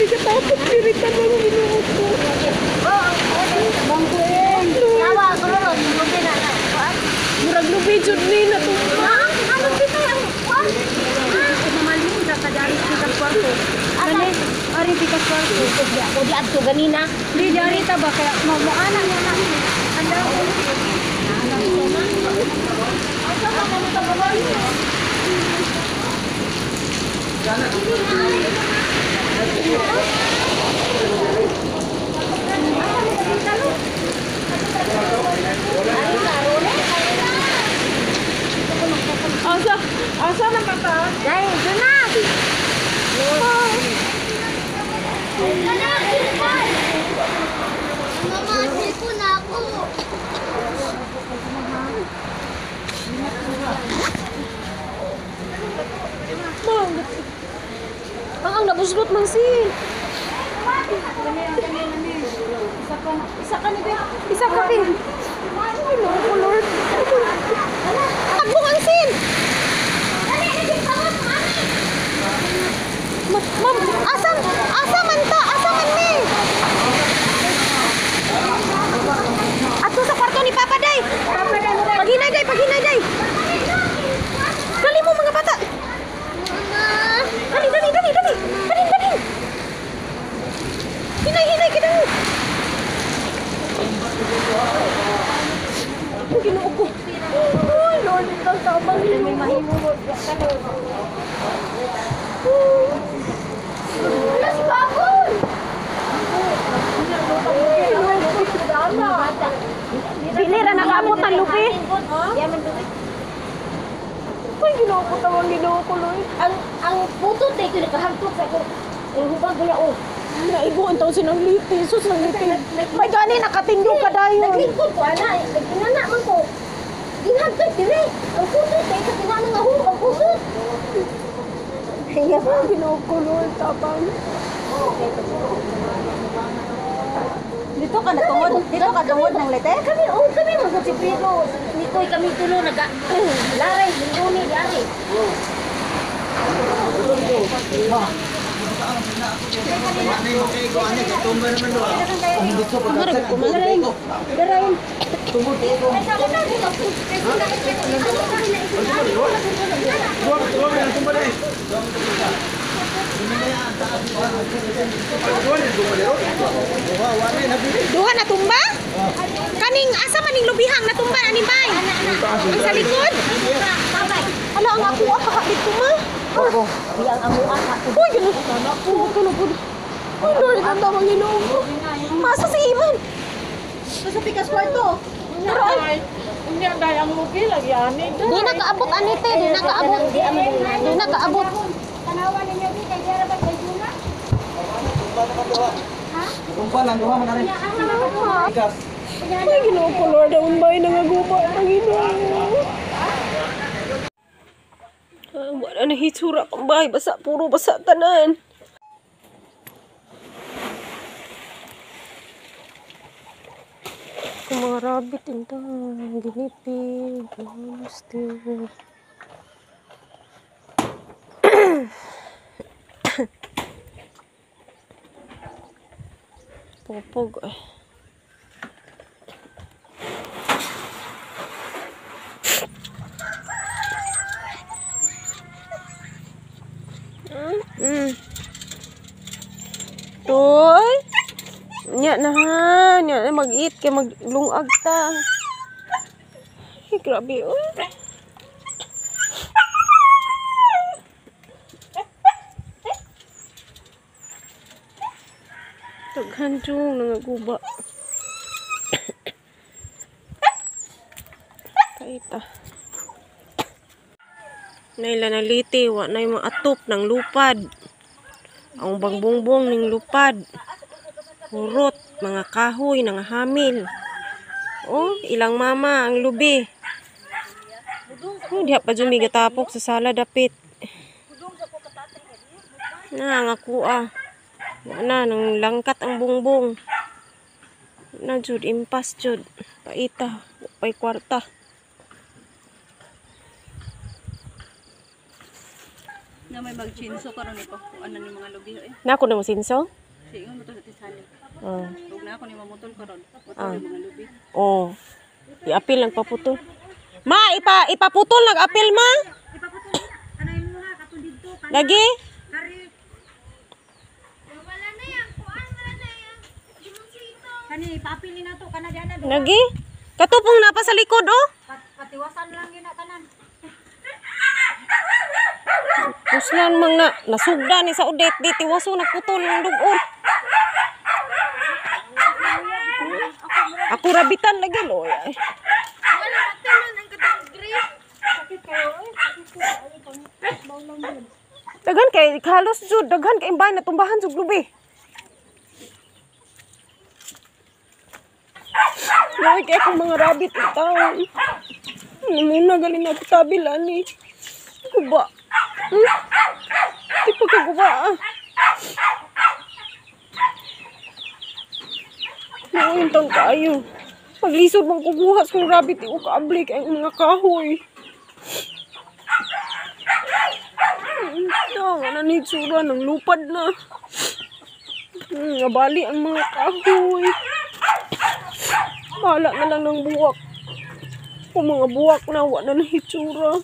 Ay, katapos piritan mo ng inuot ko. Bangkuin. Tawa, kulurot. Lubi na na. Murag lubi, jud ni na to. Ano kita yung kuwan? Mamalin ka sa dari pikas kwarto. Ano? Ari pikas kwarto. Ako di adto ganina. Di dari ta ba kaya mo ana niya na. Anda ko. Ana ko na. Asa ka mo ta ba? Sana. Asa na mata? Dai, duna. Mama, sipon ako. Ang nabusgot man si. Isa ka ni Bea. Isa ka pin. Ay, Lord. Tagbungan sin. Ma'am, asa man ta? Asa man ni? Ato sa kwarto ni Papa Day. Paghinay day. Dali mo mga bata. Dali. Hinay kita. Ginoo ko. Oh, Lord, ikaw tabang ni may mahimumot. Wala si Babon. Dili ra nakaabot ng lupi. Ay, ginoo ko tawang ginoo ko, Lord. Ang puto tay ko nakahagtok sa ko. Ang hubag niya oh. Naigo ang taon sinang liti. Sus, ang liti. May gani, nakatinggo ka dayon. Naglingkod ko ana, ginana man ko. Ginagtay dire. Ang puto tay sa kinana nga hubag ang puto. Kaya ko, ginoo ko, Lord, tabang. Dito ka tungod ng lete? Kami magsipigo. Nikoy kami tulo naga. Laray, linguni yari. Duha na tumba? Kaning asa maning lubihang natumba na ni Bay? Ang sa likod? Ala ang ako kakabit ko ma. Yang amo aka. Uy, ganun. Tulog. Uy, Lord, ang tawang Ginoo ko. Masa si Iman? Sa pikas kwarto. Aray. Hindi ang dayang lugi lagi ani. Di nakaabot anite, di nakaabot. Tanawan ninyo di kay dira ba kay Juna? Ay, Ginoo ko, Lord, ang bay nangaguba ng Ginoo. Wala na hitsura kong bahay, puro basa tanan. Kung mga rabbit, ginipig, hamster. Popog ay. Uy. Nya na mag-eat kay maglungag ta. Ay, grabe uy. Taghanjong nangaguba. Kaita. Naila na liti, wa na yung mga atop ng lupad. Ang bangbongbong ng lupad. Hurot, mga kahoy, ng hamil. Oh, ilang mama ang lubi. Oh, diha pa dyan may gatapok sa sala dapit. Nangaku ah. Wala nang langkat ang bongbong. Na jud impas jud. Paita, pay kwarta. Nga may mag-chinso karon ito. Ano ni mga lubi eh. Nako na mo sinso? Sige mo to sa tisali. Oh. Ug na ako ni mamutol karon. Mutol yung mga lubi. Oh. I-apil lang paputol. Ma, ipaputol nag-apil ma. Ipaputol. Kanay mo ha katong didto. Lagi? Kari. Wala na yan. Kuan na yan. Kani paapili na to kana diana do. Lagi? Katupong na pa sa likod oh. Patiwasan lang yun na tanan. Puslan mang na nasugda ni sa udet di tiwaso nagputol ng dugon. Ako rabitan lagi lo. Wala matilan ang katong green. Sakit kayo eh. Daghan kay halos jud daghan kay imbay na tumbahan jud lubi. Loy kay akong mga rabbit itaw. Muna galing na kabilan ni. Kuba. Di pa ka kuba ah. Nauntan kayo. Paglisod mong kubuhas kong rabbit o kaablik ang mga kahoy. Tawa na ni tsura ng lupad na. Nabali ang mga kahoy. Bahala na lang ng buwak. Kung mga buwak na, wala na hitsura.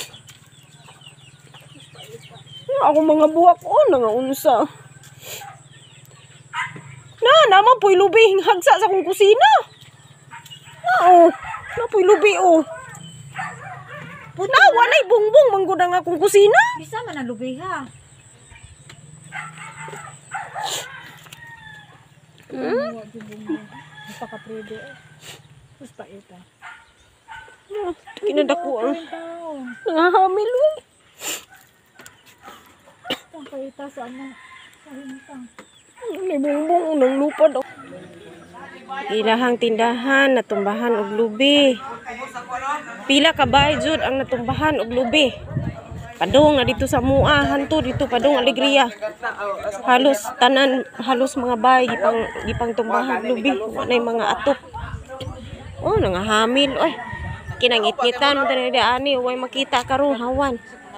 Ako mga buwak, nangaunsa. Naman po'y lubi, hagsa sa kong kusina. Po'y lubi, walay bungbong, manggoda nga kong kusina. Bisa man ang lubi ha. Napaka-prede eh. Mas pa ito. Kinadako ang nangahamil eh. Ang paita sa ano. Sa hintang. May bongbong ng lupad. Ilahang tindahan natumbahan og lubi. Pila ka bahay jud ang natumbahan og lubi. Padung na dito sa Mua, hanto dito padung Alegria. Halos tanan, halos mga bahay gipang tumbahan og lubi. Wanay mga atop. Nangahamil oy. Kinangit-ngitan mo tani ani, way makita karon hawan.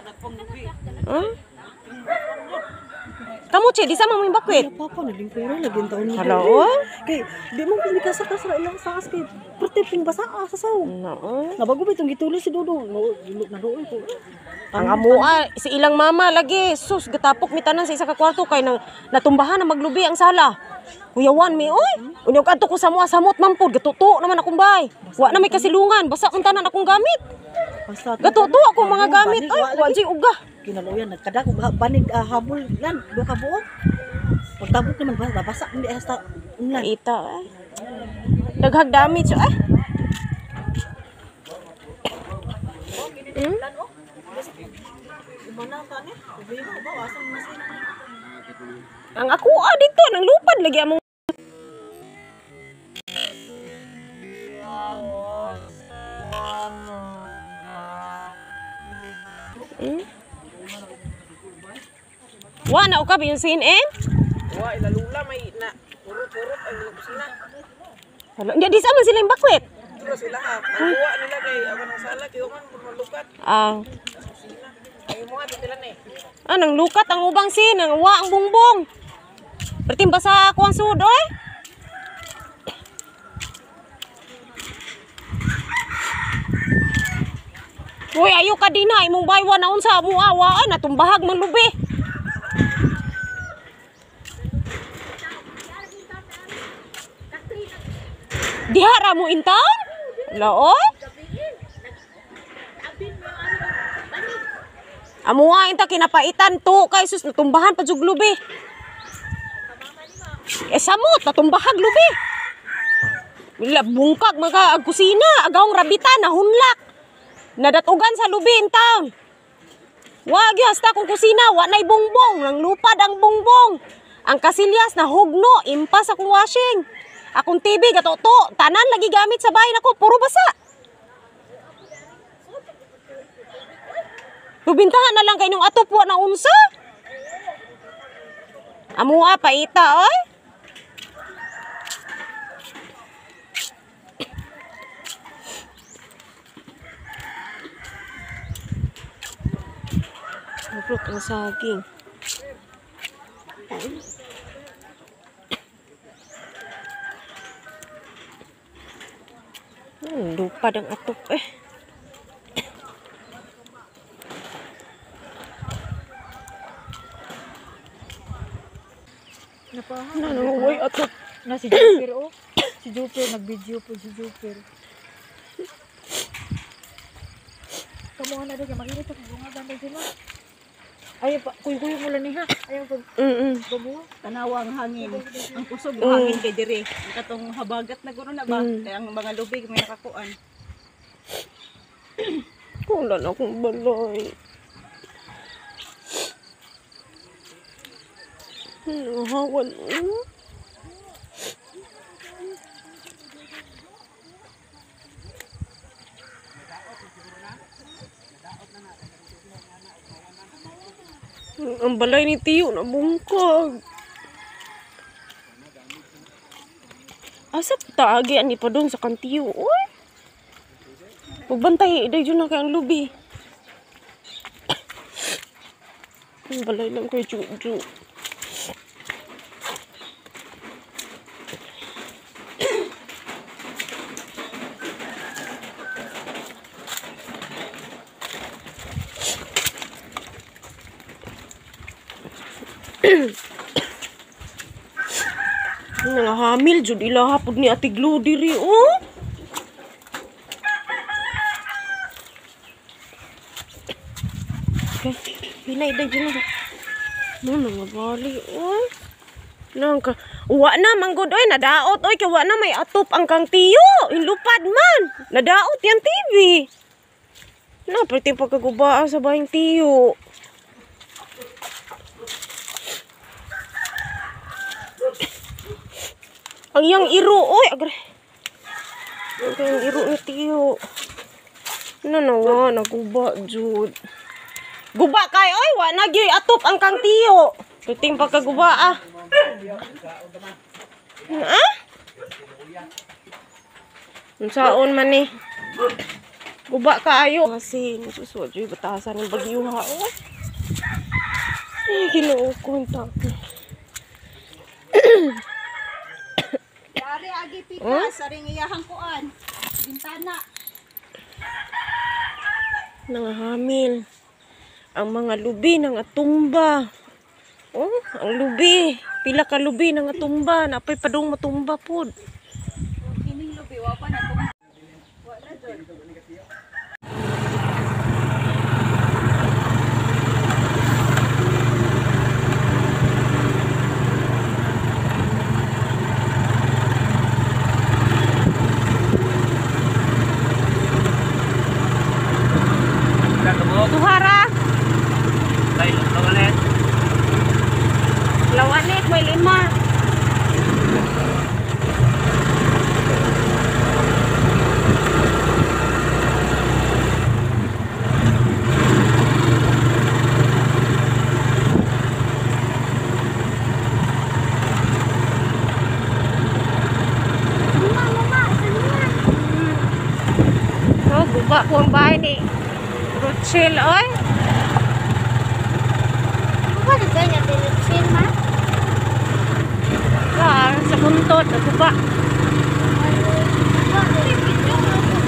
Kamu che di sama mo bakwet. Papa na lingkura lagi ang taon nito. Hello? Kay di mo kumikasa ka sa ilang saas kay pertiping basa sa saw. No. Nabago ba itong gituloy si Dudong? Naroon ko. Ang amua si ilang mama lagi sus gatapok mi tanan sa isa ka kwarto kay natumbahan na maglubi ang sala. Kuyawan mi oy. Unyog adto ko sa mua samot mampod gatuto naman akong bahay. Wa na may kasilungan basa ang tanan akong gamit. Basta Gatuto ako mga gamit ay wa jay uga. Kinaluyan nagkada ko banig habol yan do ka buo. Pagtabok naman basa hindi hasta ulan. Ita ay. Daghag damage ay. Ang ako dito nang lupad lagi among Wa na ukab yung CNN? Wa ilalula may na purot ang kusina. Hala, di sa man sila yung bakwet. Pero sila ha, kuha nila kay ako nang sala kay man malukat. Ay mo nga tilan eh. Nang lukat ang ubang nang wa ang bungbong. Pertimba sa ako ang sud oy. Uy, ayo ka din ha, imong baywa na unsa mo awa ay natumbahag man lubi. Dihara mo in town? Laoy? Amuha inta kinapaitan to kay sus natumbahan pa jug lubi. Samot natumbahag lubi. Wala bungkag mga kusina, agawng rabitan nahunlak. Nadatugan sa lubi in town. Wag hasta kung kusina, wa nay bongbong, nang lupad ang bongbong. Ang kasilyas na hugno, impas akong washing. Akong TV gatoto, tanan lagi gamit sa bahay nako, puro basa. Lubintahan na lang kay nung atop wa na unsa. Amua paita oy. Ukrok ang saging. Lupad ang atop eh. Nananguway atop. Na si Jupiter oh. Si Jupiter nag-video po si Jupiter. Kamu na daw makita ko bunga ganda sila. Ayaw pa kuy-kuy mo lang niha. Ayaw pag babuha. Tanawa ang hangin. Ang kusog ang hangin kay dire. Ang katong habagat na guro na ba? Kaya ang mga lubig may nakakuan. Kulan akong balay. Hawan. Ang balay ni Tiyo na bungkag. Asa taagi ani pa dong sa kantiyo. Oy. Magbantay day jud na kay ang lubi. Ang balay lang kay Juju. Nangahamil jud ila hapud ni Ate Glo diri oh. Okay, hinay day jud na. No nangabali oh. Nang ka wa na manggod oy nadaot oy kay wa na may atop ang kang Tiyo. Inlupad man. Nadaot yan TV. Na perting pagkagubaa sa bahing Tiyo. Ang yang iro, oy, agre. Ang yang iro ni Tiyo. Nanawa, naguba, jud. Guba kay, oy, wa nagyoy atop ang kang Tiyo. Tuting pagkaguba, ah. Ha? Unsaon man ni? Guba kaayo. Kasi, nasusuwa, jud, batasan ng bagyuha, oy. Ay, ginoo ko, Dari agi pikas saring iyahang kuan. Bintana. Nangahamil. Ang mga lubi nang atumba. Oh, ang lubi. Pila ka lubi nang atumba. Napay padung matumba pod. Kining lubi wa pa na tum. Wala jud. Tuhara. Lawanet may 5. Oh, guba po ang bahay ni Rochelle, oy. Ano di kanya tinutsin ma? Sa buntot, guba. Ano?